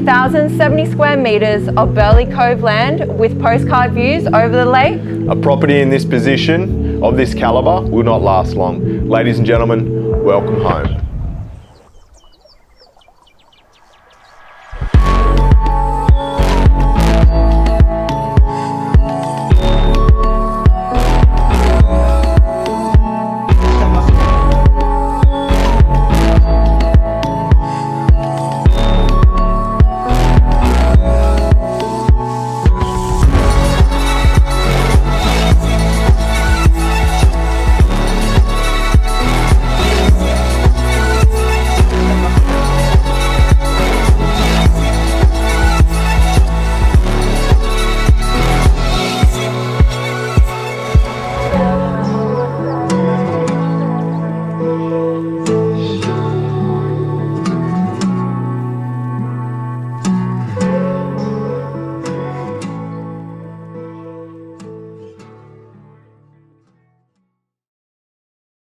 1,070 square metres of Burleigh Cove land with postcard views over the lake. A property in this position, of this calibre, will not last long. Ladies and gentlemen, welcome home.